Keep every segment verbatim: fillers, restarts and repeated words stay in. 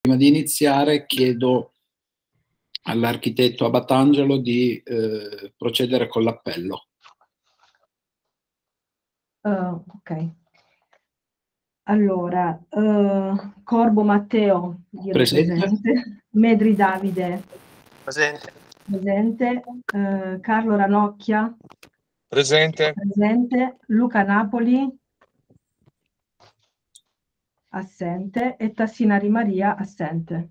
Prima di iniziare chiedo all'architetto Abatangelo di eh, procedere con l'appello. Uh, ok. Allora, uh, Corbo Matteo, direi Presente. presente. Medri Davide, Presente. presente. Uh, Carlo Ranocchia, Presente. presente. Luca Napoli, assente. E Tassinari Maria, assente.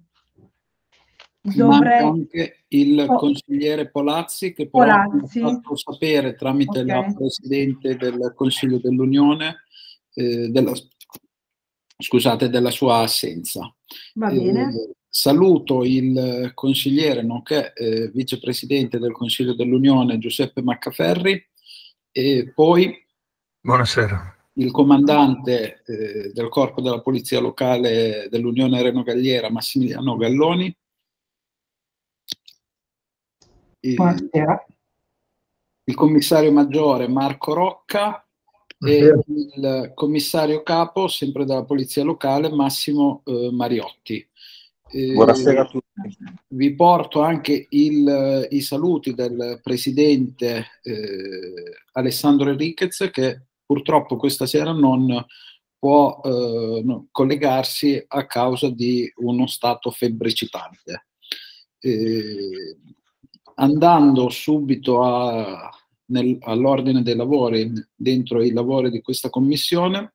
Manca Dovrei... anche il Oh. consigliere Polazzi, che però Polazzi. mi ha fatto sapere tramite Ok. la Presidente del Consiglio dell'Unione eh, della, scusate, della sua assenza. Va bene. Eh, saluto il consigliere, nonché eh, vicepresidente del Consiglio dell'Unione Giuseppe Maccaferri, e poi Buonasera. il comandante eh, del corpo della polizia locale dell'Unione Reno Galliera Massimiliano Galloni. Buonasera. Il commissario maggiore Marco Rocca e il commissario capo, sempre della polizia locale, Massimo eh, Mariotti. Eh, Buonasera a tutti. Vi porto anche il, i saluti del presidente eh, Alessandro Enriquez, che purtroppo questa sera non può eh, no, collegarsi a causa di uno stato febbricitante. Eh, andando subito a, nel, all'ordine dei lavori, dentro i lavori di questa commissione,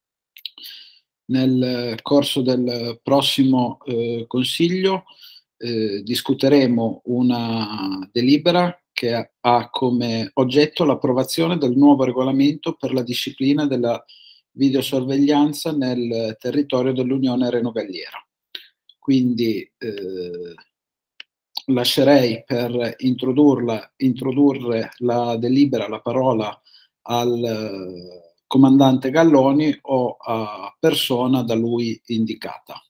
nel corso del prossimo eh, consiglio eh, discuteremo una delibera che ha come oggetto l'approvazione del nuovo regolamento per la disciplina della videosorveglianza nel territorio dell'Unione Reno Galliera. Quindi eh, lascerei per introdurla, introdurre la delibera, la parola al eh, comandante Galloni o a persona da lui indicata.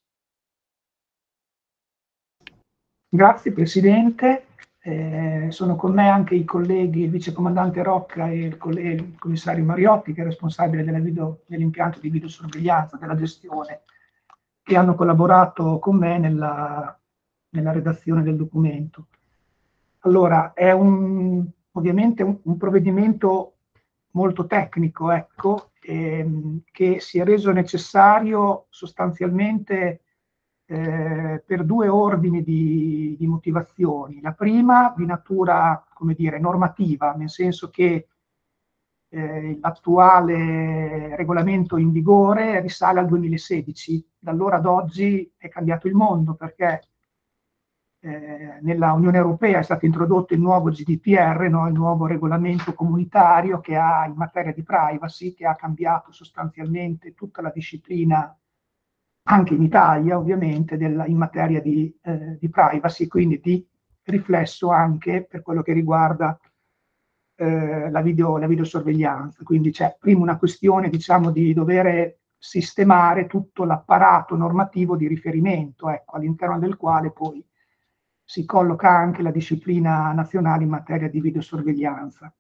Grazie Presidente. Eh, sono con me anche i colleghi, il vicecomandante Rocca e il, il commissario Mariotti, che è responsabile della video, dell'impianto di videosorveglianza, della gestione, che hanno collaborato con me nella, nella redazione del documento. Allora, è un, ovviamente un, un provvedimento molto tecnico, ecco, ehm, che si è reso necessario sostanzialmente eh, per due ordini di, di motivazioni. La prima di natura, come dire, normativa, nel senso che eh, l'attuale regolamento in vigore risale al duemilasedici. Da allora ad oggi è cambiato il mondo, perché Eh, nella Unione Europea è stato introdotto il nuovo G D P R, no? Il nuovo regolamento comunitario che ha in materia di privacy, che ha cambiato sostanzialmente tutta la disciplina, anche in Italia ovviamente, della, in materia di, eh, di privacy, quindi di riflesso anche per quello che riguarda eh, la, video, la videosorveglianza. Quindi c'è prima una questione, diciamo, di dover sistemare tutto l'apparato normativo di riferimento, ecco, all'interno del quale poi si colloca anche la disciplina nazionale in materia di videosorveglianza.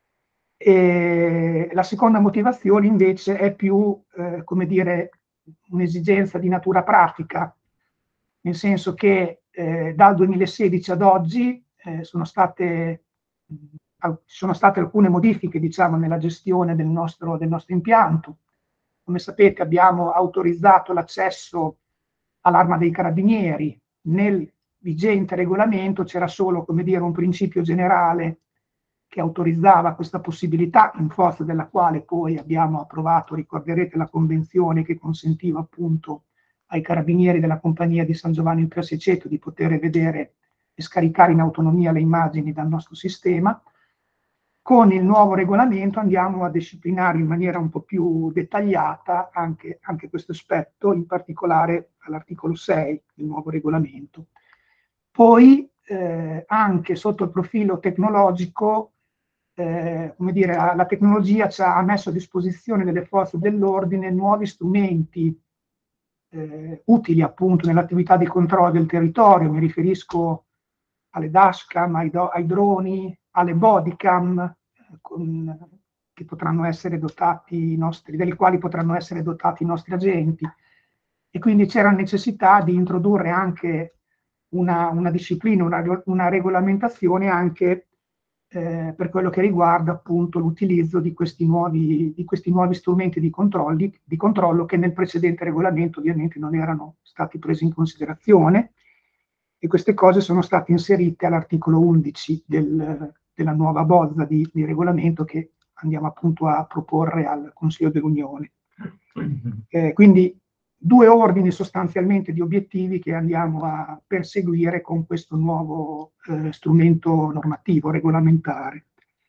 E la seconda motivazione invece è più, eh, come dire, un'esigenza di natura pratica, nel senso che eh, dal duemilasedici ad oggi eh, sono state, ci sono state alcune modifiche, diciamo, nella gestione del nostro, del nostro impianto. Come sapete abbiamo autorizzato l'accesso all'Arma dei Carabinieri. Nel vigente regolamento c'era solo, come dire, un principio generale che autorizzava questa possibilità, in forza della quale poi abbiamo approvato, ricorderete, la convenzione che consentiva appunto ai carabinieri della compagnia di San Giovanni in Piaceto di poter vedere e scaricare in autonomia le immagini dal nostro sistema. Con il nuovo regolamento andiamo a disciplinare in maniera un po' più dettagliata anche, anche questo aspetto, in particolare all'articolo sei del nuovo regolamento. Poi eh, anche sotto il profilo tecnologico, eh, come dire, la tecnologia ci ha messo a disposizione delle forze dell'ordine nuovi strumenti eh, utili appunto nell'attività di controllo del territorio. Mi riferisco alle dashcam, ai, do, ai droni, alle bodycam, eh, con, che potranno essere dotati i nostri, delle quali potranno essere dotati i nostri agenti. e quindi c'era necessità di introdurre anche una, una disciplina, una, una regolamentazione anche eh, per quello che riguarda appunto l'utilizzo di questi nuovi, di questi nuovi strumenti di, controlli, di controllo che nel precedente regolamento ovviamente non erano stati presi in considerazione, e queste cose sono state inserite all'articolo undici del, della nuova bozza di, di regolamento che andiamo appunto a proporre al Consiglio dell'Unione. Eh, quindi due ordini sostanzialmente di obiettivi che andiamo a perseguire con questo nuovo eh, strumento normativo, regolamentare.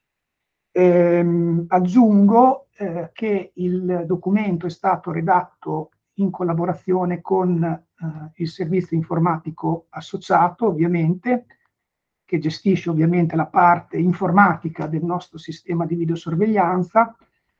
Ehm, aggiungo eh, che il documento è stato redatto in collaborazione con eh, il servizio informatico associato, ovviamente, che gestisce ovviamente la parte informatica del nostro sistema di videosorveglianza,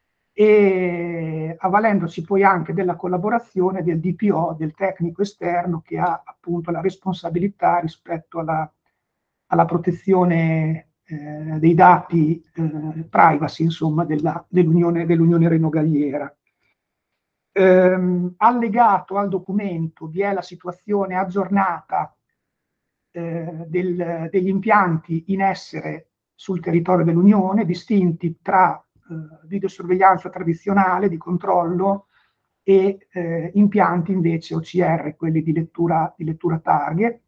e avvalendoci poi anche della collaborazione del D P O, del tecnico esterno, che ha appunto la responsabilità rispetto alla, alla protezione eh, dei dati eh, privacy, insomma, dell'Unione dell'Unione Renogagliera. Ehm, allegato al documento vi è la situazione aggiornata eh, del, degli impianti in essere sul territorio dell'Unione, distinti tra videosorveglianza tradizionale di controllo e eh, impianti invece O C R, quelli di lettura, di lettura targhe,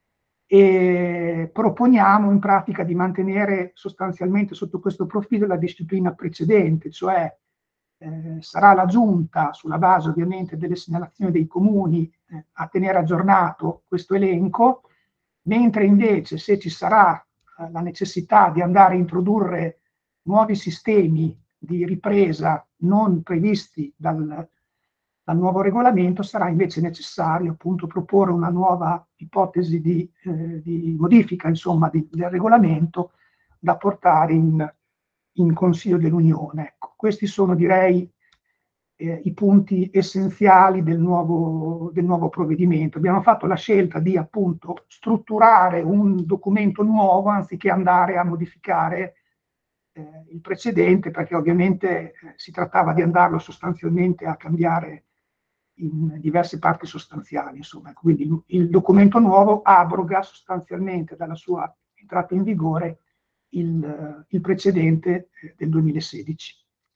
e proponiamo in pratica di mantenere sostanzialmente sotto questo profilo la disciplina precedente, cioè eh, sarà la Giunta, sulla base ovviamente delle segnalazioni dei comuni, eh, a tenere aggiornato questo elenco, mentre invece se ci sarà eh, la necessità di andare a introdurre nuovi sistemi di ripresa non previsti dal, dal nuovo regolamento, sarà invece necessario appunto proporre una nuova ipotesi di, eh, di modifica, insomma, di, del regolamento da portare in, in Consiglio dell'Unione. Ecco, questi sono, direi, eh, i punti essenziali del nuovo, del nuovo provvedimento. Abbiamo fatto la scelta di appunto strutturare un documento nuovo anziché andare a modificare Eh, il precedente, perché ovviamente eh, si trattava di andarlo sostanzialmente a cambiare in diverse parti sostanziali. Insomma. Quindi il, il documento nuovo abroga sostanzialmente dalla sua entrata in vigore il, uh, il precedente eh, del duemilasedici.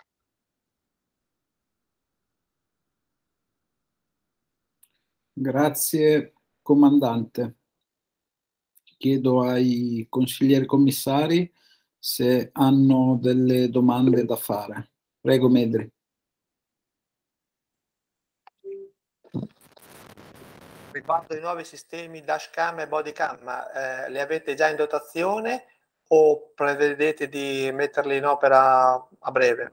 Grazie, comandante. Chiedo ai consiglieri commissari se hanno delle domande da fare. Prego, Medri. Riguardo i nuovi sistemi dashcam e bodycam, eh, li avete già in dotazione o prevedete di metterli in opera a breve?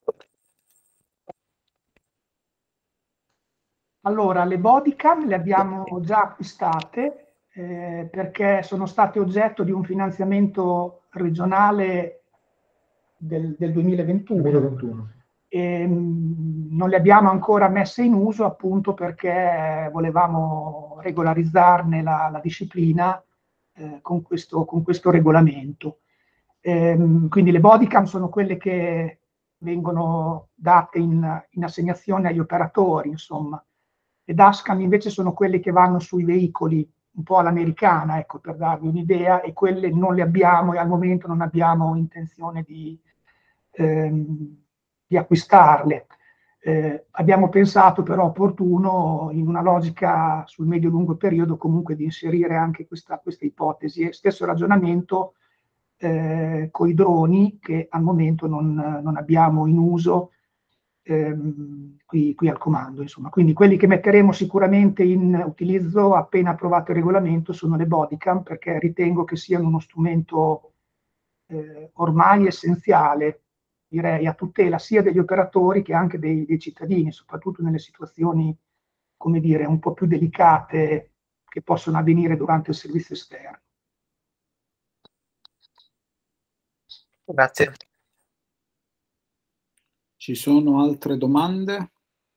Allora, le bodycam le abbiamo già acquistate eh, perché sono state oggetto di un finanziamento regionale del, del duemilaventuno. duemilaventuno. E, mh, non le abbiamo ancora messe in uso appunto perché volevamo regolarizzarne la, la disciplina eh, con, questo, con questo regolamento. E, mh, quindi le bodycam sono quelle che vengono date in, in assegnazione agli operatori, insomma. Le dashcam invece sono quelle che vanno sui veicoli un po' all'americana, ecco, per darvi un'idea, e quelle non le abbiamo e al momento non abbiamo intenzione di, ehm, di acquistarle. Eh, abbiamo pensato però opportuno, in una logica sul medio-lungo periodo, comunque di inserire anche questa, questa ipotesi. E stesso ragionamento eh, con i droni, che al momento non, non abbiamo in uso ehm, qui, qui al comando. Insomma. Quindi quelli che metteremo sicuramente in utilizzo appena approvato il regolamento sono le bodycam, perché ritengo che siano uno strumento eh, ormai essenziale, direi, a tutela sia degli operatori che anche dei, dei cittadini, soprattutto nelle situazioni, come dire, un po' più delicate che possono avvenire durante il servizio esterno. Grazie. Ci sono altre domande?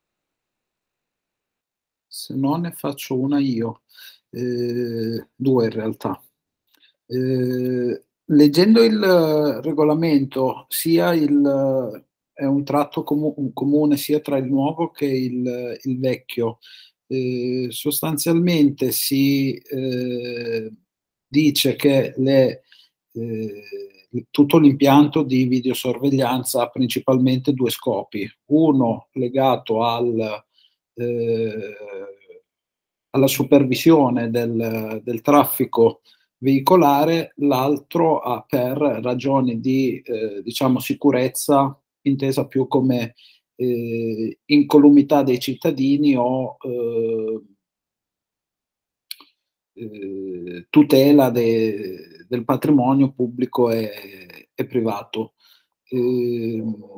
Se no ne faccio una io, eh, due in realtà. Eh, leggendo il regolamento, sia il, è un tratto comu- comune sia tra il nuovo che il, il vecchio. eh, sostanzialmente si eh, dice che le, eh, tutto l'impianto di videosorveglianza ha principalmente due scopi. Uno legato al, eh, alla supervisione del, del traffico veicolare, l'altro ha per ragioni di eh, diciamo sicurezza, intesa più come eh, incolumità dei cittadini o eh, eh, tutela de, del patrimonio pubblico e, e privato. Eh,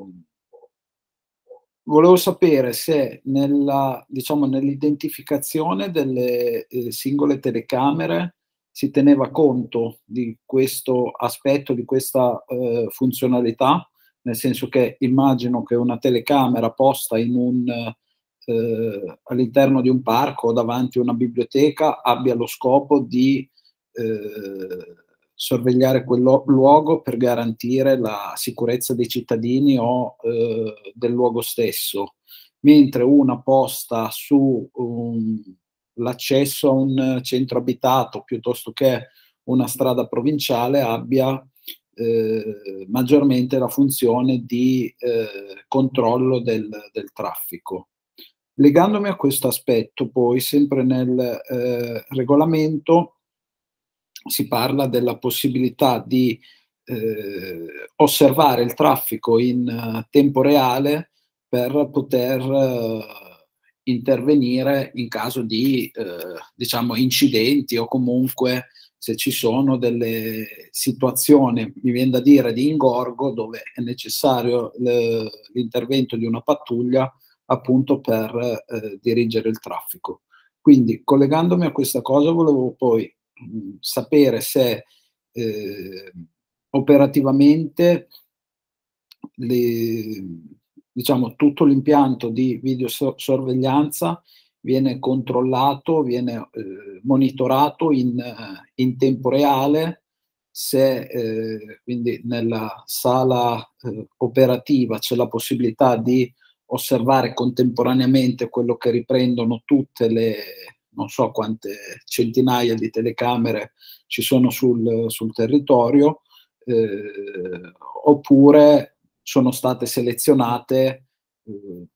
volevo sapere se nella, diciamo, nell'identificazione delle eh, singole telecamere si teneva conto di questo aspetto, di questa eh, funzionalità, nel senso che immagino che una telecamera posta in un, eh, all'interno di un parco o davanti a una biblioteca abbia lo scopo di eh, sorvegliare quel luogo per garantire la sicurezza dei cittadini o eh, del luogo stesso, mentre una posta su um, l'accesso a un centro abitato piuttosto che una strada provinciale abbia eh, maggiormente la funzione di eh, controllo del, del traffico. Legandomi a questo aspetto, poi, sempre nel eh, regolamento si parla della possibilità di eh, osservare il traffico in uh, tempo reale per poter uh, intervenire in caso di uh, diciamo incidenti o comunque se ci sono delle situazioni, mi viene da dire, di ingorgo dove è necessario l'intervento di una pattuglia appunto per eh, dirigere il traffico. Quindi, collegandomi a questa cosa, volevo poi mh, sapere se eh, operativamente le, diciamo, tutto l'impianto di videosorveglianza viene controllato, viene eh, monitorato in, in tempo reale, se eh, quindi nella sala eh, operativa c'è la possibilità di osservare contemporaneamente quello che riprendono tutte le, non so quante centinaia di telecamere ci sono sul, sul territorio, eh, oppure sono state selezionate eh,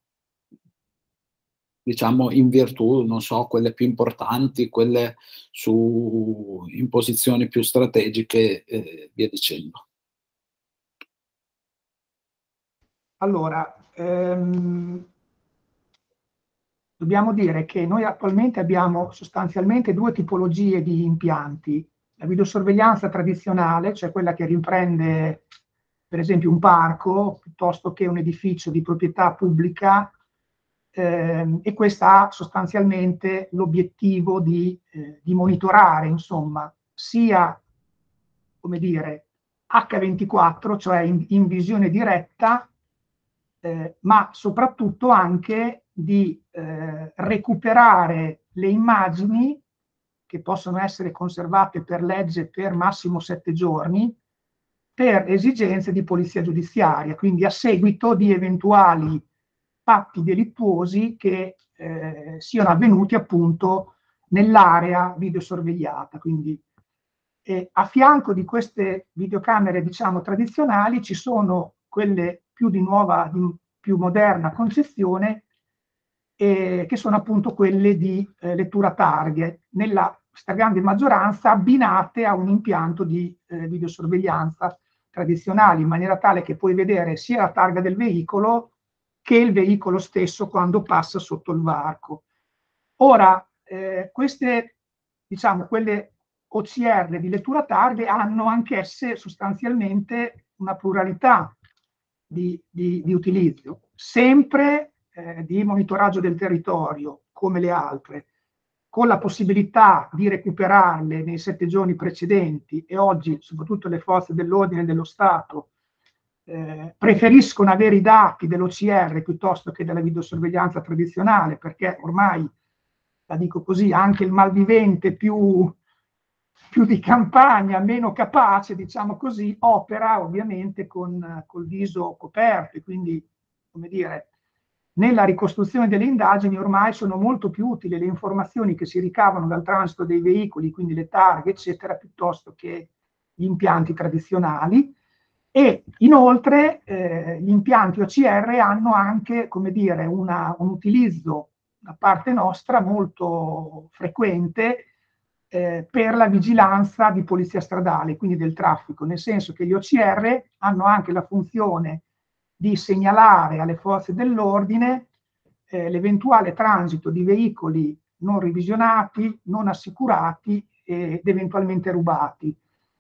diciamo in virtù, non so, quelle più importanti, quelle su, in posizioni più strategiche e via dicendo. Allora, ehm, dobbiamo dire che noi attualmente abbiamo sostanzialmente due tipologie di impianti. La videosorveglianza tradizionale, cioè quella che riprende per esempio un parco piuttosto che un edificio di proprietà pubblica, ehm, e questa ha sostanzialmente l'obiettivo di, eh, di monitorare, insomma, sia, come dire, acca ventiquattro, cioè in, in visione diretta, Eh, ma soprattutto anche di eh, recuperare le immagini che possono essere conservate per legge per massimo sette giorni per esigenze di polizia giudiziaria, quindi a seguito di eventuali fatti delittuosi che eh, siano avvenuti appunto nell'area videosorvegliata. Quindi eh, a fianco di queste videocamere, diciamo, tradizionali ci sono quelle più di nuova, di più moderna concezione, eh, che sono appunto quelle di eh, lettura targhe, nella stragrande maggioranza abbinate a un impianto di eh, videosorveglianza tradizionale, in maniera tale che puoi vedere sia la targa del veicolo che il veicolo stesso quando passa sotto il varco. Ora, eh, queste, diciamo, quelle O C R di lettura targhe hanno anch'esse sostanzialmente una pluralità di, di, di utilizzo, sempre eh, di monitoraggio del territorio, come le altre, con la possibilità di recuperarle nei sette giorni precedenti, e oggi soprattutto le forze dell'ordine dello Stato eh, preferiscono avere i dati dell'O C R piuttosto che della videosorveglianza tradizionale, perché ormai, la dico così, anche il malvivente più, più di campagna, meno capace, diciamo così, opera ovviamente con col viso coperto, e quindi, come dire, nella ricostruzione delle indagini ormai sono molto più utili le informazioni che si ricavano dal transito dei veicoli, quindi le targhe, eccetera, piuttosto che gli impianti tradizionali. E inoltre eh, gli impianti O C R hanno anche, come dire, una, un utilizzo da parte nostra molto frequente eh, per la vigilanza di polizia stradale, quindi del traffico, nel senso che gli O C R hanno anche la funzione di segnalare alle forze dell'ordine eh, l'eventuale transito di veicoli non revisionati, non assicurati ed eventualmente rubati.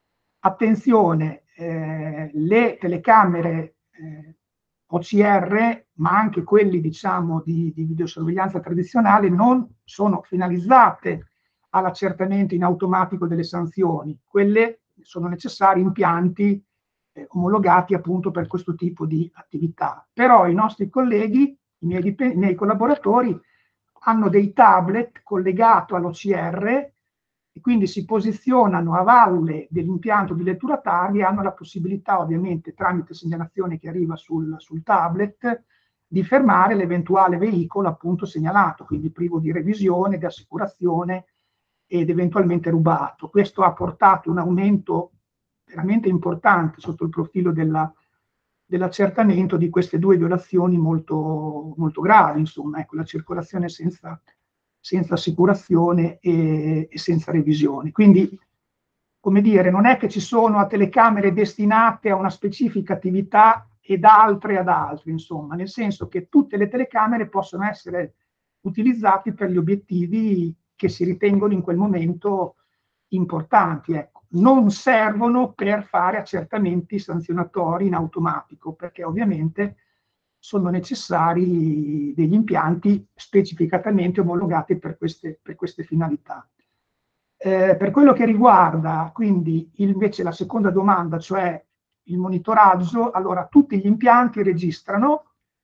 Attenzione, eh, le telecamere eh, O C R, ma anche quelli diciamo di, di videosorveglianza tradizionale, non sono finalizzate all'accertamento in automatico delle sanzioni. Quelle sono necessari impianti eh, omologati appunto per questo tipo di attività. Però i nostri colleghi, i miei, i miei collaboratori, hanno dei tablet collegati all'O C R e quindi si posizionano a valle dell'impianto di lettura targhe e hanno la possibilità, ovviamente, tramite segnalazione che arriva sul, sul tablet, di fermare l'eventuale veicolo appunto segnalato, quindi privo di revisione, di assicurazione ed eventualmente rubato. Questo ha portato un aumento veramente importante sotto il profilo della, dell'accertamento di queste due violazioni molto, molto gravi, insomma, ecco, la circolazione senza, senza assicurazione e, e senza revisione. Quindi, come dire, non è che ci sono telecamere destinate a una specifica attività ed altre ad altre, insomma, nel senso che tutte le telecamere possono essere utilizzate per gli obiettivi che si ritengono in quel momento importanti, ecco. Non servono per fare accertamenti sanzionatori in automatico, perché ovviamente sono necessari degli impianti specificatamente omologati per queste, per queste finalità. Eh, per quello che riguarda quindi invece la seconda domanda, cioè il monitoraggio, allora tutti gli impianti registrano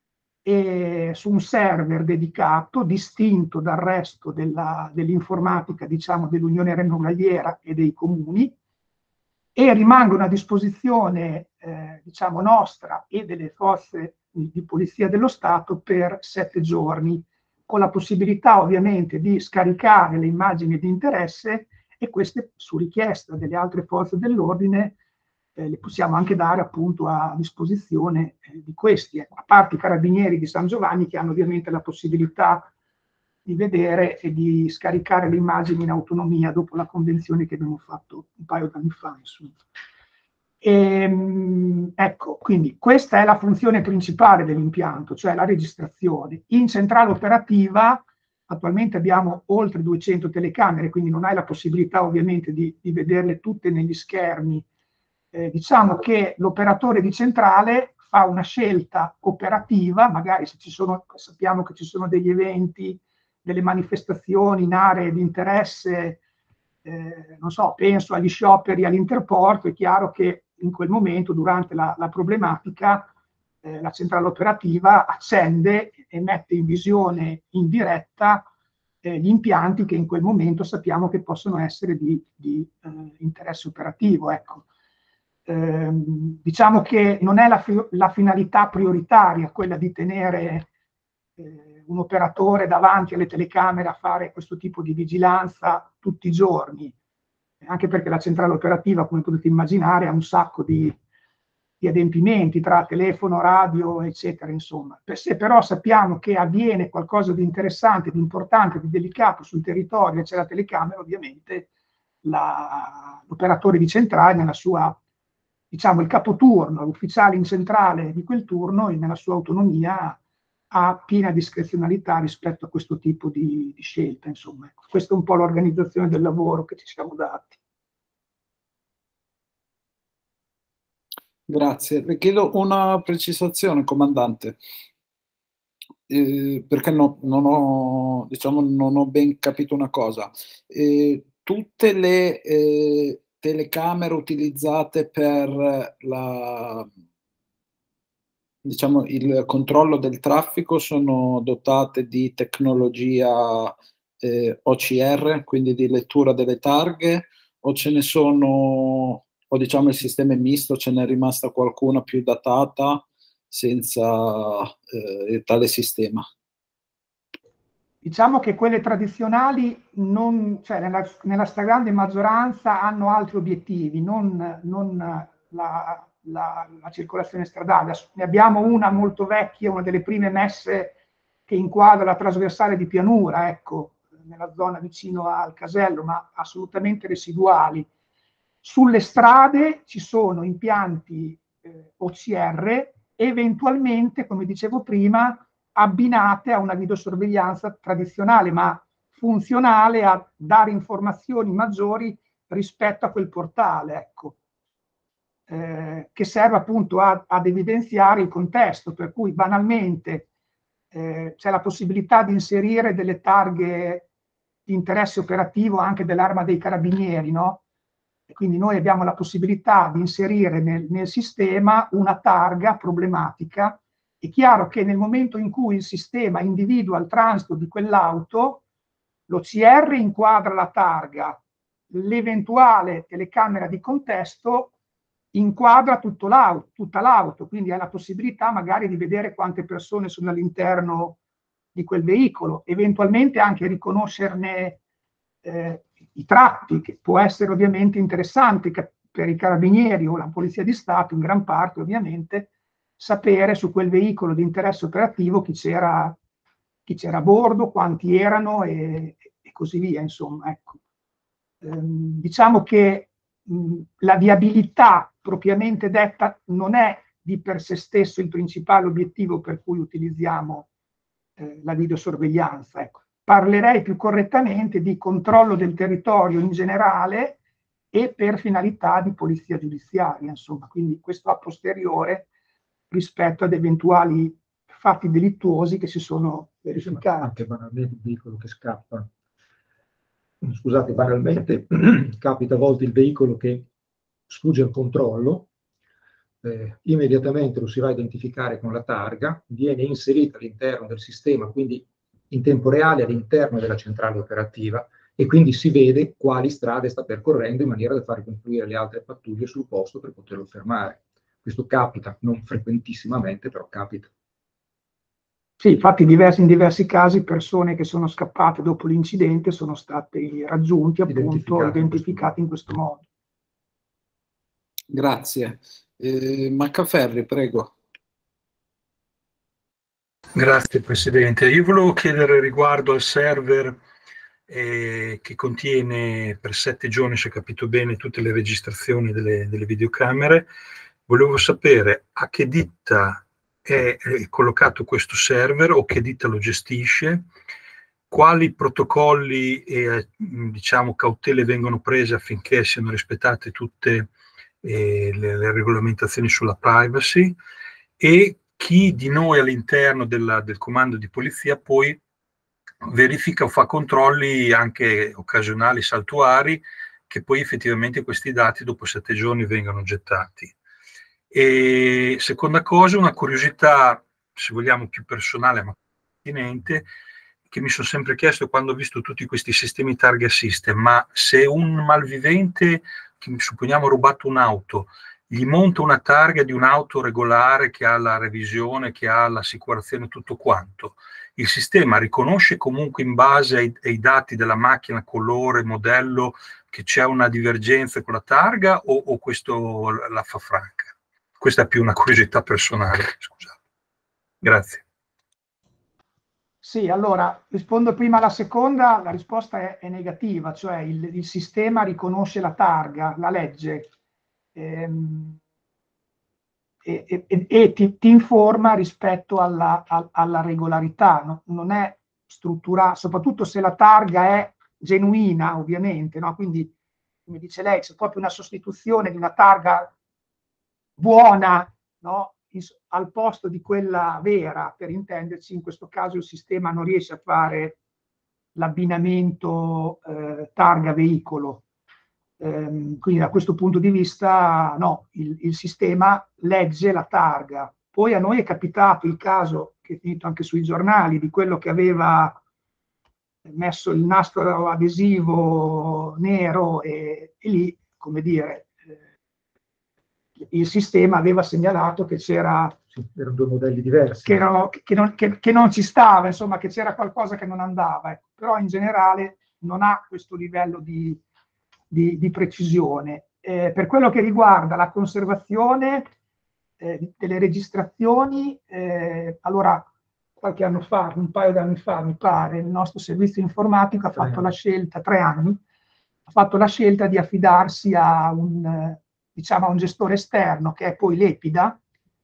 e su un server dedicato, distinto dal resto della, dell'informatica, diciamo, dell'Unione Animaliera e dei comuni, e rimangono a disposizione, eh, diciamo, nostra e delle forze di, di polizia dello Stato per sette giorni, con la possibilità ovviamente di scaricare le immagini di interesse e queste, su richiesta delle altre forze dell'ordine, Eh, le possiamo anche dare appunto a disposizione eh, di questi, eh, a parte i carabinieri di San Giovanni che hanno ovviamente la possibilità di vedere e di scaricare le immagini in autonomia dopo la convenzione che abbiamo fatto un paio d'anni fa. E, ecco, quindi questa è la funzione principale dell'impianto, cioè la registrazione. In centrale operativa attualmente abbiamo oltre duecento telecamere, quindi non hai la possibilità ovviamente di, di vederle tutte negli schermi. Eh, diciamo che l'operatore di centrale fa una scelta operativa, magari se ci sono, sappiamo che ci sono degli eventi, delle manifestazioni in aree di interesse, eh, non so, penso agli scioperi all'Interporto, è chiaro che in quel momento, durante la, la problematica, eh, la centrale operativa accende e mette in visione in diretta eh, gli impianti che in quel momento sappiamo che possono essere di, di eh, interesse operativo, ecco. Eh, diciamo che non è la, la finalità prioritaria quella di tenere eh, un operatore davanti alle telecamere a fare questo tipo di vigilanza tutti i giorni, anche perché la centrale operativa, come potete immaginare, ha un sacco di, di adempimenti tra telefono, radio, eccetera, insomma. Per se però sappiamo che avviene qualcosa di interessante, di importante, di delicato sul territorio e c'è la telecamera, ovviamente l'operatore di centrale nella sua, diciamo, il capoturno, l'ufficiale in centrale di quel turno, nella sua autonomia, ha piena discrezionalità rispetto a questo tipo di, di scelta, insomma. Questa è un po' l'organizzazione del lavoro che ci siamo dati. Grazie. Le chiedo una precisazione, comandante, eh, perché no, non, ho, diciamo, non ho ben capito una cosa. Eh, tutte le eh, telecamere utilizzate per la, diciamo, il controllo del traffico sono dotate di tecnologia eh, O C R, quindi di lettura delle targhe, o ce ne sono, o diciamo il sistema è misto, ce n'è rimasta qualcuna più datata? senza eh, tale sistema? Diciamo che quelle tradizionali, non, cioè nella, nella stragrande maggioranza, hanno altri obiettivi, non, non la, la, la circolazione stradale. Ne abbiamo una molto vecchia, una delle prime messe che inquadra la trasversale di pianura, ecco, nella zona vicino al casello, ma assolutamente residuali. Sulle strade ci sono impianti eh, O C R, eventualmente, come dicevo prima, abbinate a una videosorveglianza tradizionale, ma funzionale a dare informazioni maggiori rispetto a quel portale, ecco, eh, che serve appunto a, ad evidenziare il contesto, per cui banalmente eh, c'è la possibilità di inserire delle targhe di interesse operativo anche dell'Arma dei Carabinieri, no? E quindi noi abbiamo la possibilità di inserire nel, nel sistema una targa problematica. È chiaro che nel momento in cui il sistema individua il transito di quell'auto, l'O C R inquadra la targa, l'eventuale telecamera di contesto inquadra tutto l'auto, tutta l'auto, quindi hai la possibilità magari di vedere quante persone sono all'interno di quel veicolo, eventualmente anche riconoscerne eh, i tratti, che può essere ovviamente interessante per i carabinieri o la polizia di Stato, in gran parte ovviamente, sapere su quel veicolo di interesse operativo chi c'era chi c'era a bordo, quanti erano e, e così via, insomma. Ecco. Ehm, diciamo che mh, la viabilità propriamente detta non è di per sé stesso il principale obiettivo per cui utilizziamo eh, la videosorveglianza. Ecco. Parlerei più correttamente di controllo del territorio in generale e per finalità di polizia giudiziaria, insomma, quindi questo a posteriore rispetto ad eventuali fatti delittuosi che si sono verificati. Anche banalmente il veicolo che scappa. Scusate, banalmente capita a volte il veicolo che sfugge al controllo, eh, immediatamente lo si va a identificare con la targa, viene inserita all'interno del sistema, quindi in tempo reale all'interno della centrale operativa, e quindi si vede quali strade sta percorrendo in maniera da far confluire le altre pattuglie sul posto per poterlo fermare. Questo capita, non frequentissimamente, però capita. Sì, infatti diversi, in diversi casi persone che sono scappate dopo l'incidente sono state raggiunti, appunto, identificate, identificate in questo modo. Grazie. Eh, Maccaferri, prego. Grazie Presidente. Io volevo chiedere riguardo al server eh, che contiene per sette giorni, se ho capito bene, tutte le registrazioni delle, delle videocamere. Volevo sapere a che ditta è, è collocato questo server o che ditta lo gestisce, quali protocolli e diciamo cautele vengono prese affinché siano rispettate tutte eh, le, le regolamentazioni sulla privacy, e chi di noi all'interno del comando di polizia poi verifica o fa controlli anche occasionali, saltuari, che poi effettivamente questi dati dopo sette giorni vengano gettati. E seconda cosa, una curiosità, se vogliamo più personale ma pertinente, che mi sono sempre chiesto quando ho visto tutti questi sistemi targa system, ma se un malvivente, che supponiamo ha rubato un'auto, gli monta una targa di un'auto regolare che ha la revisione, che ha l'assicurazione, tutto quanto, il sistema riconosce comunque in base ai, ai dati della macchina, colore, modello, che c'è una divergenza con la targa, o, o questo la fa franca? Questa è più una curiosità personale, scusate. Grazie. Sì, allora rispondo prima alla seconda, la risposta è, è negativa, cioè il, il sistema riconosce la targa, la legge, ehm, e, e, e ti, ti informa rispetto alla, a, alla regolarità, no? Non è strutturato, soprattutto se la targa è genuina, ovviamente, no? Quindi, come dice lei, c'è proprio una sostituzione di una targa buona, no? Al posto di quella vera, per intenderci. In questo caso il sistema non riesce a fare l'abbinamento eh, targa-veicolo. Ehm, quindi da questo punto di vista no, il, il sistema legge la targa. Poi a noi è capitato il caso, che è finito anche sui giornali, di quello che aveva messo il nastro adesivo nero e, e lì, come dire, il sistema aveva segnalato che c'era sì, erano due modelli diversi. Che, ero, che, non, che, che non ci stava, insomma, che c'era qualcosa che non andava, ecco. Però in generale non ha questo livello di, di, di precisione. Eh, per quello che riguarda la conservazione eh, delle registrazioni, eh, allora qualche anno fa, un paio di anni fa, mi pare, il nostro servizio informatico ha fatto la scelta, tre anni, ha fatto la scelta di affidarsi a un, diciamo, a un gestore esterno, che è poi l'Epida,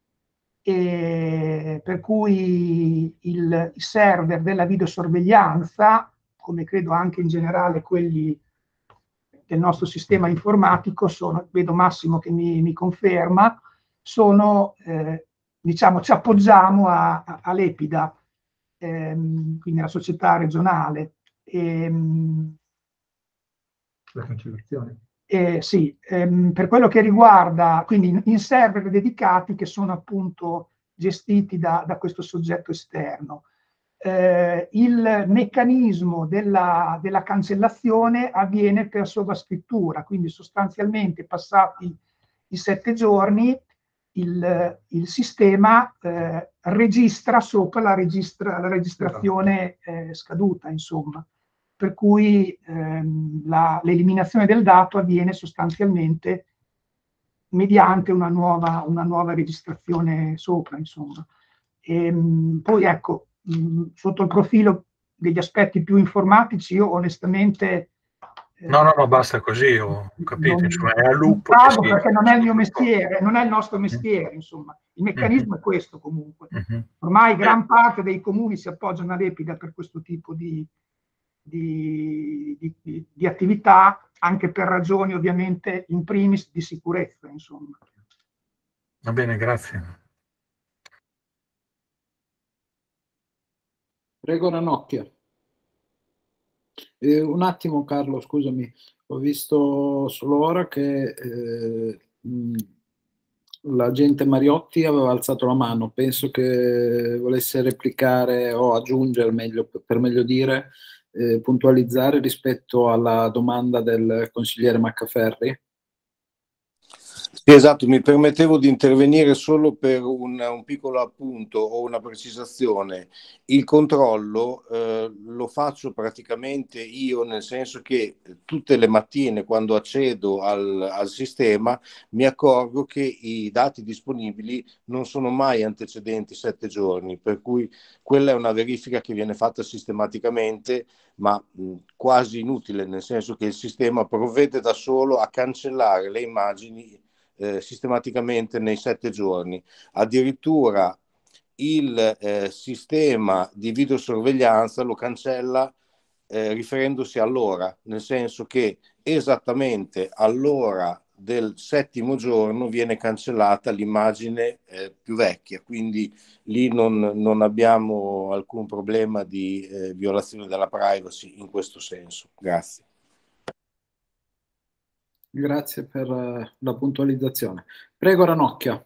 e per cui il, i server della videosorveglianza, come credo anche in generale quelli del nostro sistema informatico, sono, vedo Massimo che mi, mi conferma, sono, eh, diciamo, ci appoggiamo a, a, all'Epida, ehm, quindi alla società regionale. Ehm, la cancellazione. Eh, sì, ehm, per quello che riguarda, quindi in, in server dedicati che sono appunto gestiti da, da questo soggetto esterno. Eh, il meccanismo della, della cancellazione avviene per sovrascrittura, quindi sostanzialmente passati i sette giorni il, il sistema eh, registra sopra la, registra, la registrazione eh, scaduta, insomma. Per cui ehm, l'eliminazione del dato avviene sostanzialmente mediante una nuova, una nuova registrazione sopra, insomma. E, mh, poi ecco, mh, sotto il profilo degli aspetti più informatici, io onestamente... Eh, no, no, no, basta così, ho capito, non, insomma, è a loop. Pago perché non è il mio mestiere, non è il nostro mestiere, insomma. Il meccanismo mm-hmm. è questo comunque. Mm-hmm. Ormai gran parte dei comuni si appoggiano all'Epida per questo tipo di... Di, di, di attività, anche per ragioni ovviamente in primis di sicurezza, insomma. Va bene, grazie. Prego Ranocchia. Eh, un attimo Carlo, scusami, ho visto solo ora che eh, l'agente Mariotti aveva alzato la mano, penso che volesse replicare o aggiungere, meglio, per meglio dire, Eh, puntualizzare rispetto alla domanda del consigliere Maccaferri? Sì, esatto, mi permettevo di intervenire solo per un, un piccolo appunto o una precisazione. Il controllo eh, lo faccio praticamente io, nel senso che tutte le mattine quando accedo al, al sistema mi accorgo che i dati disponibili non sono mai antecedenti sette giorni, per cui quella è una verifica che viene fatta sistematicamente, ma mh, quasi inutile, nel senso che il sistema provvede da solo a cancellare le immagini Eh, sistematicamente nei sette giorni. Addirittura il eh, sistema di videosorveglianza lo cancella eh, riferendosi all'ora, nel senso che esattamente all'ora del settimo giorno viene cancellata l'immagine eh, più vecchia, quindi lì non, non abbiamo alcun problema di eh, violazione della privacy in questo senso. Grazie. Grazie per uh, la puntualizzazione. Prego Ranocchia.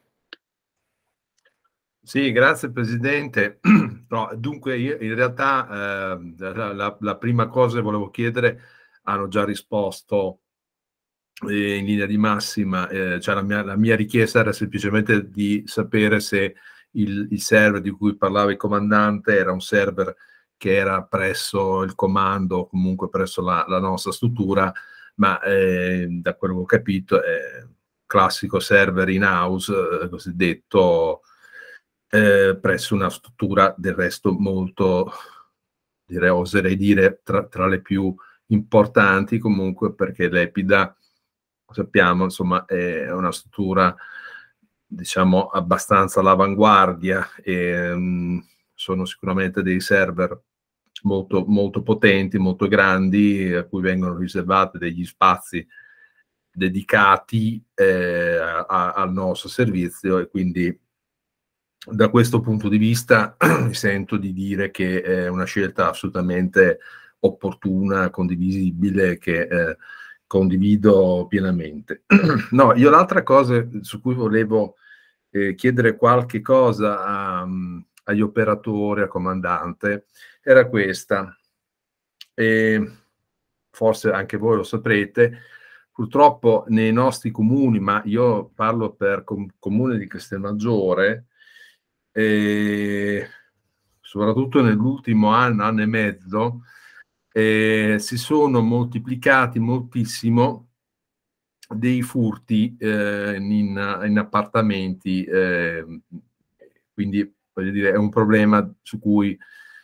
Sì, grazie Presidente. No, dunque, io, in realtà eh, la, la, la prima cosa che volevo chiedere hanno già risposto eh, in linea di massima. Eh, cioè la, mia, la mia richiesta era semplicemente di sapere se il, il server di cui parlava il comandante era un server che era presso il comando o comunque presso la, la nostra struttura, ma eh, da quello che ho capito è classico server in-house, eh, cosiddetto, eh, presso una struttura del resto molto, direi, oserei dire, tra, tra le più importanti comunque, perché l'Epida, sappiamo, insomma, è una struttura, diciamo, abbastanza all'avanguardia e um, sono sicuramente dei server molto, molto potenti, molto grandi, a cui vengono riservati degli spazi dedicati eh, a, al nostro servizio, e quindi da questo punto di vista mi sento di dire che è una scelta assolutamente opportuna, condivisibile, che eh, condivido pienamente. No, io l'altra cosa su cui volevo eh, chiedere qualche cosa a, agli operatori, al comandante, era questa. E forse anche voi lo saprete, purtroppo nei nostri comuni, ma io parlo per com comune di Castelmaggiore, e soprattutto nell'ultimo anno, anno e mezzo, eh, si sono moltiplicati moltissimo dei furti eh, in, in appartamenti, eh, quindi voglio dire è un problema su cui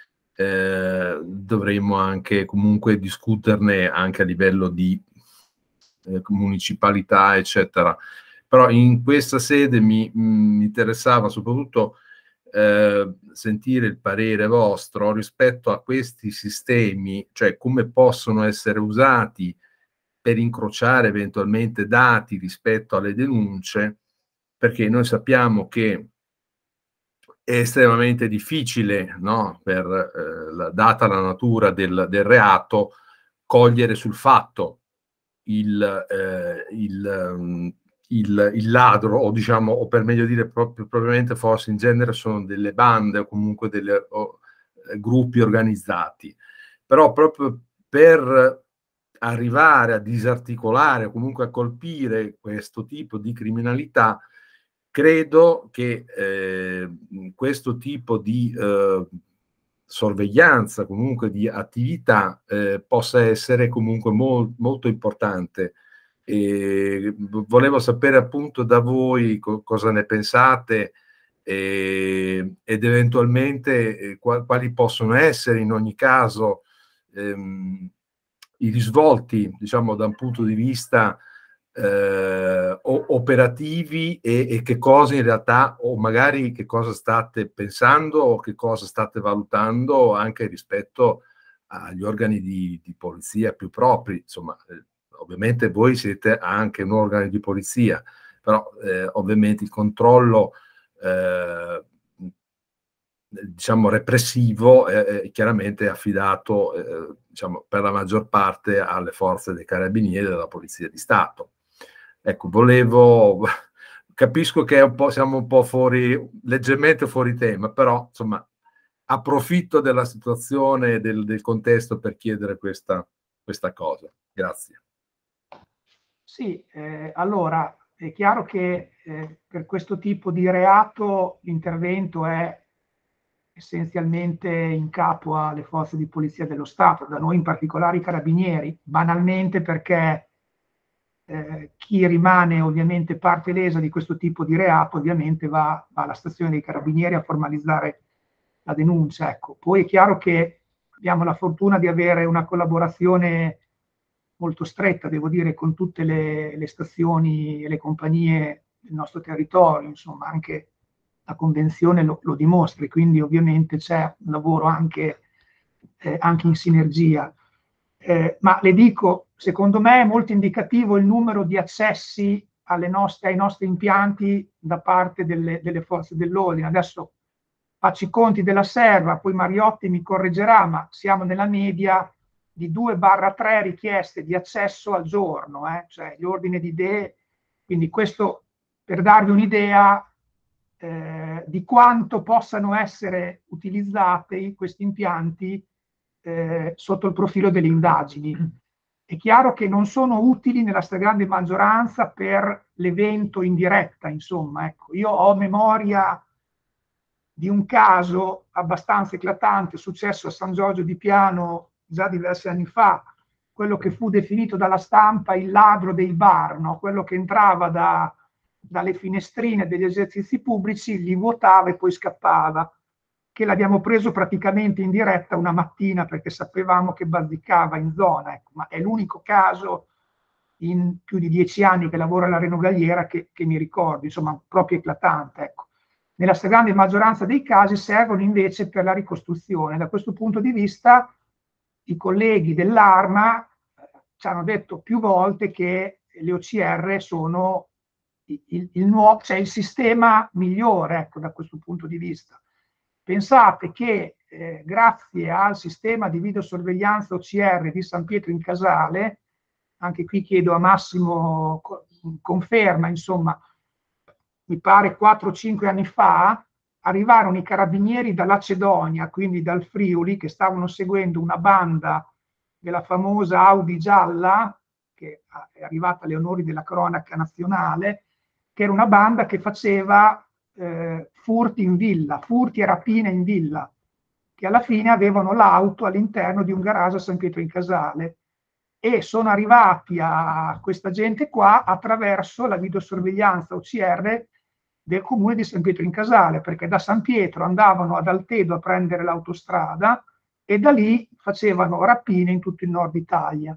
eh, dovremmo anche comunque discuterne anche a livello di eh, municipalità, eccetera. Però in questa sede mi, mi interessava soprattutto eh, sentire il parere vostro rispetto a questi sistemi, cioè come possono essere usati per incrociare eventualmente dati rispetto alle denunce, perché noi sappiamo che è estremamente difficile, no? Per, eh, la, data la natura del, del reato, cogliere sul fatto il, eh, il, um, il, il ladro, o diciamo, o per meglio dire, proprio, propriamente forse in genere sono delle bande o comunque dei eh, gruppi organizzati. Però proprio per arrivare a disarticolare o comunque a colpire questo tipo di criminalità, credo che eh, questo tipo di eh, sorveglianza, comunque di attività, eh, possa essere comunque mol, molto importante. E volevo sapere appunto da voi co cosa ne pensate e, ed eventualmente eh, qual, quali possono essere in ogni caso ehm, i risvolti, diciamo, da un punto di vista eh, operativi e, e che cosa in realtà, o magari che cosa state pensando o che cosa state valutando anche rispetto agli organi di, di polizia più propri. Insomma, eh, ovviamente voi siete anche un organo di polizia, però eh, ovviamente il controllo eh, diciamo repressivo è, è chiaramente affidato eh, diciamo per la maggior parte alle forze dei carabinieri e della polizia di Stato. Ecco, volevo, capisco che è un po', siamo un po' fuori, leggermente fuori tema, però insomma approfitto della situazione, del, del contesto per chiedere questa, questa cosa. Grazie. Sì, eh, allora è chiaro che eh, per questo tipo di reato l'intervento è essenzialmente in capo alle forze di polizia dello Stato, da noi in particolare i carabinieri, banalmente perché eh, chi rimane ovviamente parte lesa di questo tipo di reato ovviamente va, va alla stazione dei carabinieri a formalizzare la denuncia. Ecco. Poi è chiaro che abbiamo la fortuna di avere una collaborazione molto stretta, devo dire, con tutte le, le stazioni e le compagnie del nostro territorio, insomma anche la convenzione lo, lo dimostra, quindi ovviamente c'è un lavoro anche, eh, anche in sinergia. Eh, ma le dico, secondo me è molto indicativo il numero di accessi alle nostre, ai nostri impianti da parte delle, delle forze dell'ordine. Adesso faccio i conti della serva, poi Mariotti mi correggerà, ma siamo nella media di due tre richieste di accesso al giorno, eh? Cioè gli ordini di idee, quindi questo per darvi un'idea eh, di quanto possano essere utilizzati questi impianti eh, sotto il profilo delle indagini. È chiaro che non sono utili nella stragrande maggioranza per l'evento in diretta, insomma, ecco, io ho memoria di un caso abbastanza eclatante successo a San Giorgio di Piano già diversi anni fa, quello che fu definito dalla stampa il ladro dei bar, no? Quello che entrava da, dalle finestrine degli esercizi pubblici, li vuotava e poi scappava, che l'abbiamo preso praticamente in diretta una mattina perché sapevamo che bazzicava in zona, ecco. Ma è l'unico caso in più di dieci anni che lavoro alla Reno Galliera che, che mi ricordo, insomma proprio eclatante, ecco. Nella stragrande maggioranza dei casi servono invece per la ricostruzione. Da questo punto di vista i colleghi dell'Arma ci hanno detto più volte che le O C R sono il, il, il, nuovo, cioè il sistema migliore, ecco, da questo punto di vista. Pensate che eh, grazie al sistema di videosorveglianza O C R di San Pietro in Casale, anche qui chiedo a Massimo conferma, insomma, mi pare quattro cinque anni fa, arrivarono i carabinieri dalla Cedonia, quindi dal Friuli, che stavano seguendo una banda della famosa Audi gialla, che è arrivata alle onori della cronaca nazionale, che era una banda che faceva eh, furti in villa, furti e rapine in villa, che alla fine avevano l'auto all'interno di un garage a San Pietro in Casale, e sono arrivati a questa gente qua attraverso la videosorveglianza O C R del comune di San Pietro in Casale, perché da San Pietro andavano ad Altedo a prendere l'autostrada e da lì facevano rapine in tutto il nord Italia.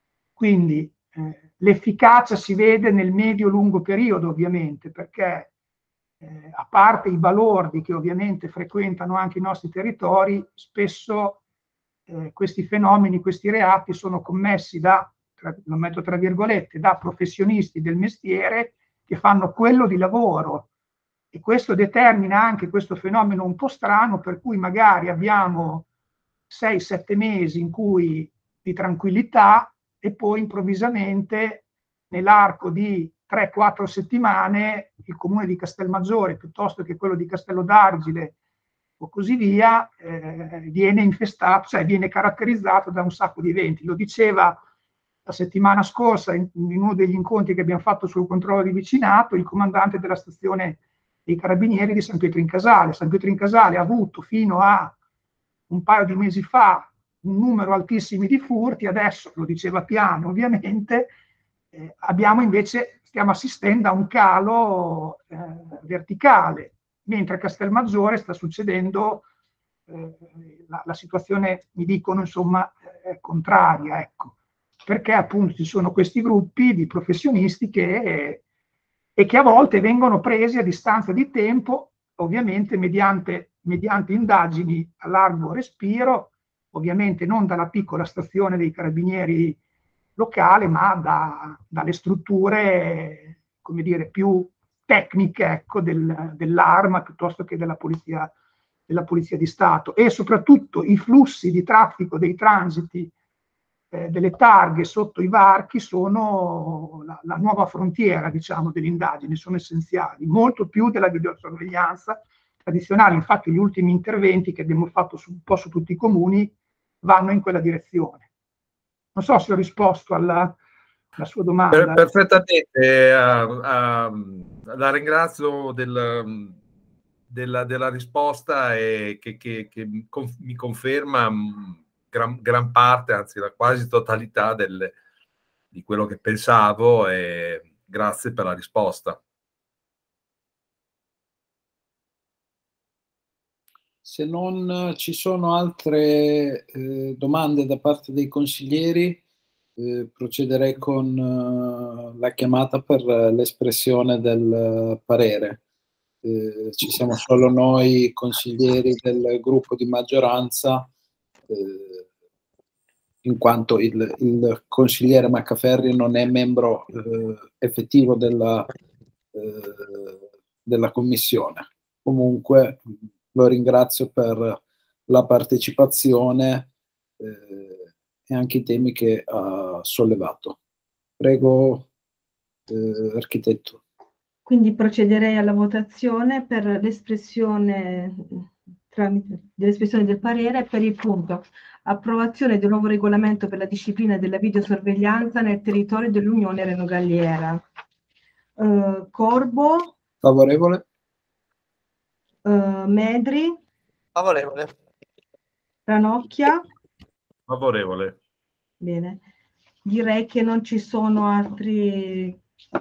Quindi eh, l'efficacia si vede nel medio-lungo periodo, ovviamente, perché eh, a parte i balordi che ovviamente frequentano anche i nostri territori, spesso Eh, questi fenomeni, questi reati sono commessi da, tra, lo metto tra virgolette, da professionisti del mestiere che fanno quello di lavoro, e questo determina anche questo fenomeno un po' strano, per cui magari abbiamo sei sette mesi in cui di tranquillità e poi improvvisamente nell'arco di tre quattro settimane il comune di Castelmaggiore piuttosto che quello di Castello d'Argine o così via, eh, viene infestato, cioè viene caratterizzato da un sacco di eventi. Lo diceva la settimana scorsa in, in uno degli incontri che abbiamo fatto sul controllo di vicinato il comandante della stazione dei carabinieri di San Pietro in Casale. San Pietro in Casale ha avuto fino a un paio di mesi fa un numero altissimo di furti, adesso, lo diceva Piano ovviamente, eh, abbiamo invece, stiamo assistendo a un calo eh, verticale, mentre a Castelmaggiore sta succedendo eh, la, la situazione, mi dicono, insomma, eh, contraria, ecco, perché appunto ci sono questi gruppi di professionisti che, eh, e che a volte vengono presi a distanza di tempo, ovviamente mediante, mediante indagini a largo respiro, ovviamente non dalla piccola stazione dei carabinieri locale, ma da, dalle strutture, come dire, più tecniche, ecco, del, dell'arma piuttosto che della polizia, della polizia di Stato, e soprattutto i flussi di traffico dei transiti eh, delle targhe sotto i varchi sono la, la nuova frontiera, diciamo, delle indagini, sono essenziali, molto più della videosorveglianza tradizionale. Infatti gli ultimi interventi che abbiamo fatto su, un po' su tutti i comuni vanno in quella direzione. Non so se ho risposto alla, alla sua domanda. Per, perfettamente, uh, uh, la ringrazio del, della, della risposta e che, che, che mi conferma gran, gran parte, anzi la quasi totalità del, di quello che pensavo, e grazie per la risposta. Se non ci sono altre eh, domande da parte dei consiglieri, eh, procederei con uh, la chiamata per l'espressione del parere. Eh, ci siamo solo noi consiglieri del gruppo di maggioranza, eh, in quanto il, il consigliere Maccaferri non è membro eh, effettivo della, eh, della commissione. Comunque lo ringrazio per la partecipazione eh, e anche i temi che ha sollevato. Prego, eh, architetto. Quindi procederei alla votazione per l'espressione tramite dell'espressione del parere per il punto approvazione del nuovo regolamento per la disciplina della videosorveglianza nel territorio dell'Unione Reno Galliera. Uh, Corbo. Favorevole. Uh, Medri. Favorevole. Ranocchia. Favorevole. Bene. Direi che non ci sono altri.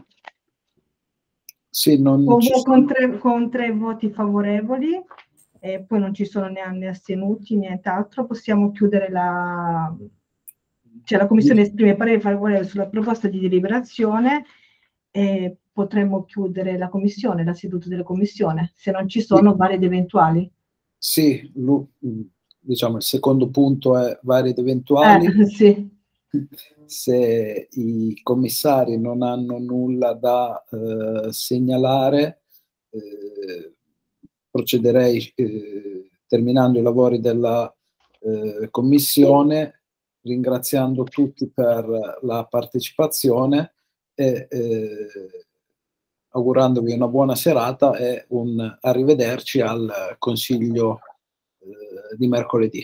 Sì, non con, ci con, tre, con tre voti favorevoli e poi non ci sono neanche astenuti, nient'altro. Possiamo chiudere la... Cioè la Commissione esprime parere favorevole sulla proposta di deliberazione e potremmo chiudere la Commissione, la seduta della Commissione, se non ci sono sì. vari ed eventuali. Sì, diciamo il secondo punto è vari ed eventuali. Eh, sì. Se i commissari non hanno nulla da eh, segnalare, eh, procederei eh, terminando i lavori della eh, commissione, ringraziando tutti per la partecipazione e eh, augurandovi una buona serata e un arrivederci al Consiglio eh, di mercoledì.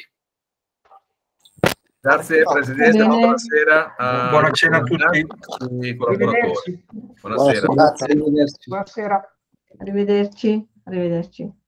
Grazie Presidente, buonasera. Uh, buonasera a tutti i collaboratori. Arrivederci. Buonasera. Buonasera. Buonasera. Arrivederci. Arrivederci.